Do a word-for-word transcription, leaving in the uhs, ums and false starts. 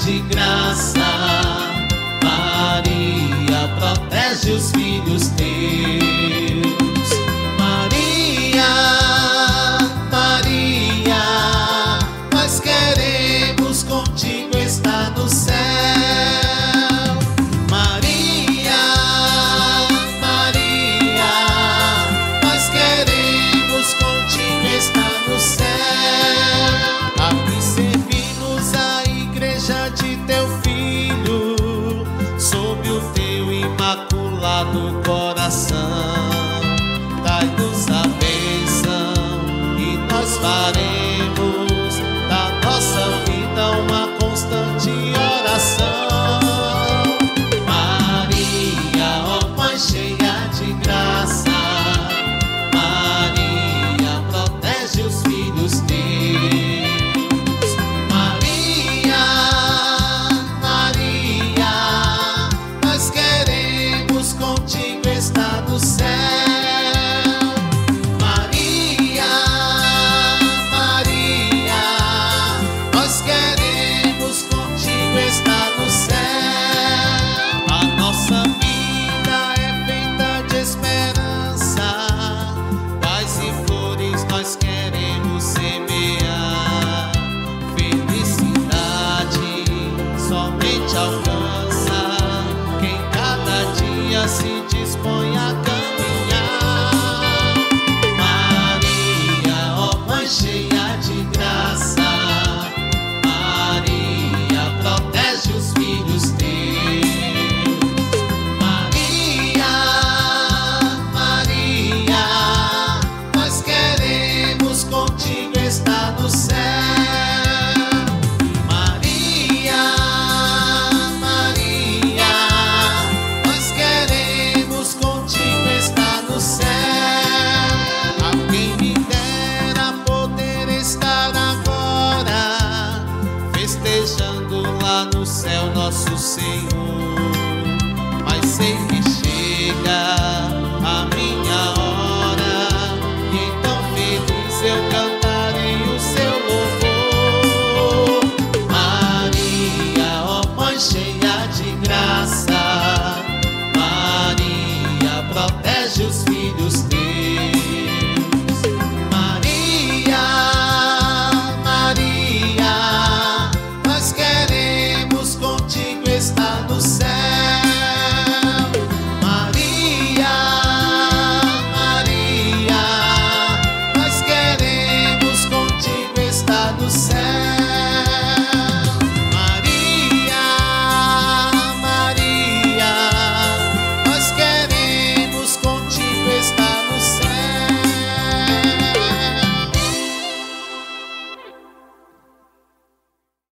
de graça. Maria, protege os filhos teus. Maria, Maria, nós queremos contigo estar no céu. Maria, Maria, nós queremos contigo estar no céu. Aqui servimos a igreja de teu filho, sob o teu imaculado coração. Dai-nos a bênção e nós faremos da nossa vida uma constante oração. Maria, ó Mãe cheia de graça, Maria, protege os filhos teus. Maria, Maria, nós queremos contigo estar no céu. Maria, Maria, nós queremos contigo estar no céu. A nossa vida é feita de esperança, paz e flores nós queremos semear. Felicidade somente alcança quem cada dia se dispõe a cantar.